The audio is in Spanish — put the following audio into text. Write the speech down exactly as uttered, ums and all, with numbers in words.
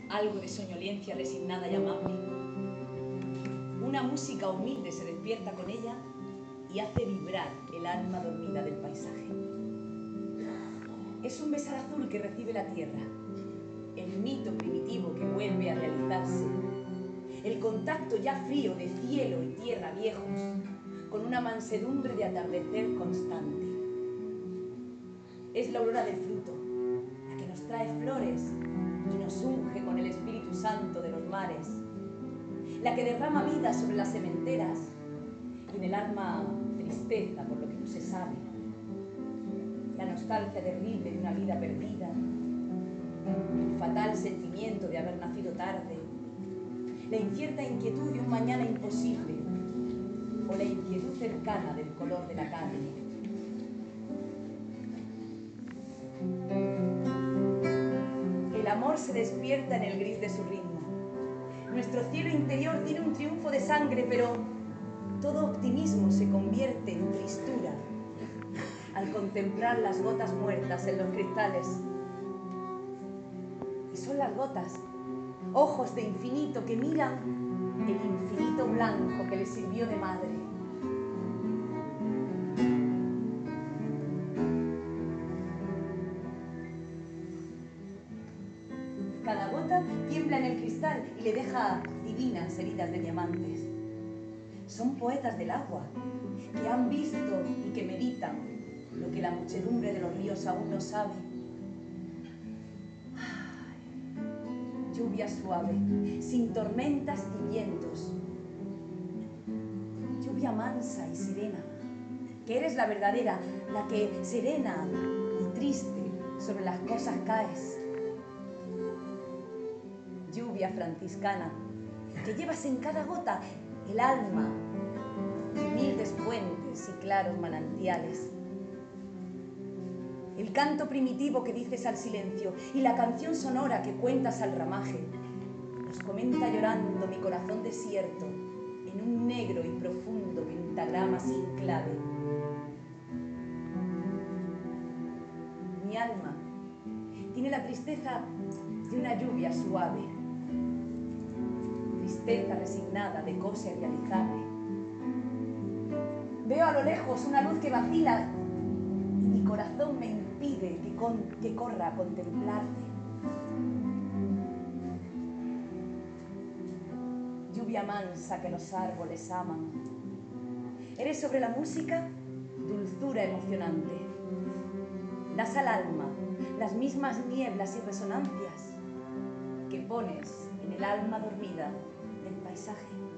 algo de soñolencia resignada y amable. Una música humilde se despierta con ella y hace vibrar el alma dormida del paisaje. Es un besar azul que recibe la tierra, el mito primitivo que vuelve a realizarse, el contacto ya frío de cielo y tierra viejos, con una mansedumbre de atardecer constante. Es la aurora del fruto, la que nos trae flores y nos unge con el Espíritu Santo de los mares, la que derrama vida sobre las sementeras y en el alma tristeza por lo que no se sabe, la nostalgia terrible de una vida perdida, el fatal sentimiento de haber nacido tarde, la incierta inquietud de un mañana imposible o la inquietud cercana del color de la carne. El amor se despierta en el gris de su ritmo. Nuestro cielo interior tiene un triunfo de sangre, pero todo optimismo se convierte en tristura al contemplar las gotas muertas en los cristales. Y son las gotas, ojos de infinito que miran el infinito blanco que les sirvió de madre. Cada gota tiembla en el cristal y le deja divinas heridas de diamantes. Son poetas del agua, que han visto y que meditan lo que la muchedumbre de los ríos aún no sabe. Ay, lluvia suave, sin tormentas ni vientos. Lluvia mansa y serena, que eres la verdadera, la que serena y triste sobre las cosas caes. Lluvia franciscana, que llevas en cada gota el alma de humildes fuentes y claros manantiales. El canto primitivo que dices al silencio y la canción sonora que cuentas al ramaje, nos comenta llorando mi corazón desierto en un negro y profundo pentagrama sin clave. Mi alma tiene la tristeza de una lluvia suave, tristeza resignada de cosa irrealizable. Veo a lo lejos una luz que vacila y mi corazón me impide que, con, que corra a contemplarte. Lluvia mansa que los árboles aman. Eres sobre la música dulzura emocionante. Das al alma las mismas nieblas y resonancias que pones en el alma dormida del paisaje.